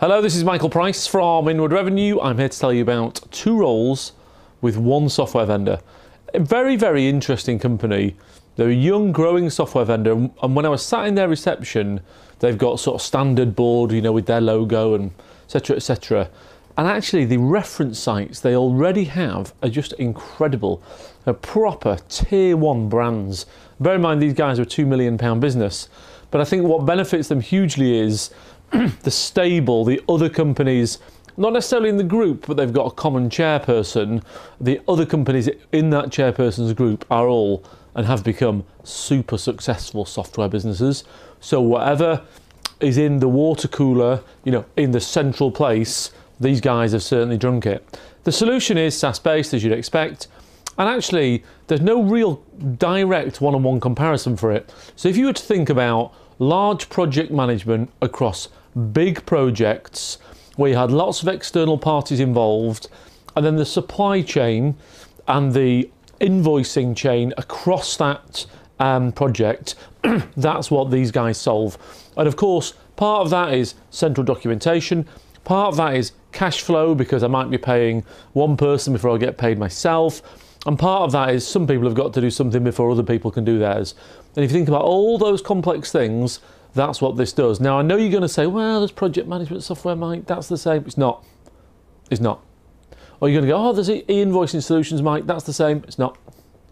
Hello, this is Michael Price from Inward Revenue. I'm here to tell you about two roles with one software vendor. A very, very interesting company. They're a young, growing software vendor, and when I was sat in their reception, they've got sort of standard board, you know, with their logo and etc., etc. And actually, the reference sites they already have are just incredible. They're proper tier one brands. Bear in mind, these guys are a £2 million business, but I think what benefits them hugely is the stable, the other companies, not necessarily in the group, but they've got a common chairperson. The other companies in that chairperson's group are all and have become super successful software businesses. So whatever is in the water cooler, you know, in the central place, these guys have certainly drunk it. The solution is SaaS-based, as you'd expect, and actually there's no real direct one-on-one comparison for it. So if you were to think about large project management across big projects where you had lots of external parties involved, and then the supply chain and the invoicing chain across that project, that's what these guys solve. And of course, part of that is central documentation, part of that is cash flow, because I might be paying one person before I get paid myself, and part of that is some people have got to do something before other people can do theirs. And if you think about all those complex things, that's what this does. Now, I know you're going to say, well, there's project management software, Mike, that's the same. It's not. It's not. Or you're going to go, oh, there's e-invoicing solutions, Mike, that's the same. It's not.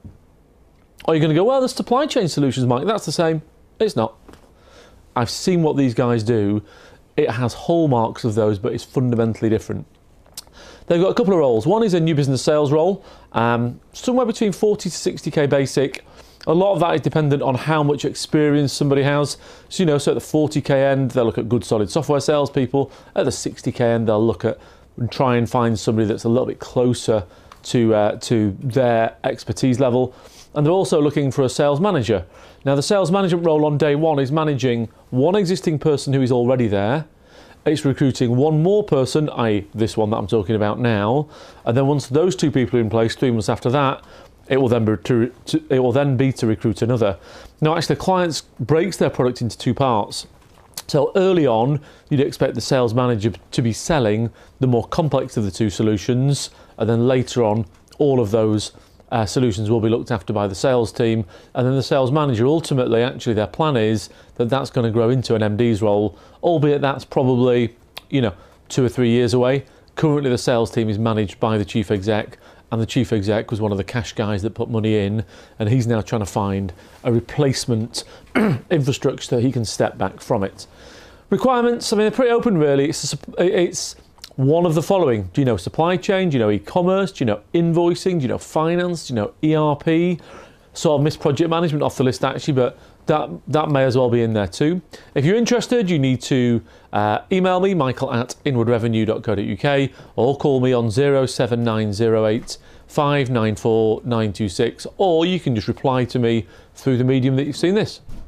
Or you're going to go, well, there's supply chain solutions, Mike, that's the same. It's not. I've seen what these guys do. It has hallmarks of those, but it's fundamentally different. They've got a couple of roles. One is a new business sales role, somewhere between 40 to 60k basic. A lot of that is dependent on how much experience somebody has. So, you know, so at the 40k end, they'll look at good, solid software salespeople. At the 60k end, they'll look at and try and find somebody that's a little bit closer to their expertise level. And they're also looking for a sales manager. Now, the sales management role on day one is managing one existing person who is already there. It's recruiting one more person, i.e. this one that I'm talking about now. And then once those two people are in place, 3 months after that, it will then be to recruit another. Now, actually, the client breaks their product into two parts. So early on, you'd expect the sales manager to be selling the more complex of the two solutions, and then later on, all of those solutions will be looked after by the sales team, and then the sales manager, ultimately, actually, their plan is that that's going to grow into an MD's role, albeit that's probably, you know, 2 or 3 years away. Currently, the sales team is managed by the chief exec, and the chief exec was one of the cash guys that put money in, and he's now trying to find a replacement infrastructure so he can step back from it. Requirements, I mean, they're pretty open, really. It's one of the following. Do you know supply chain? Do you know e-commerce? Do you know invoicing? Do you know finance? Do you know ERP? So I've missed project management off the list, actually, but that may as well be in there too. If you're interested, you need to email me, michael@inwardrevenue.co.uk, or call me on 07908 594 926, or you can just reply to me through the medium that you've seen this.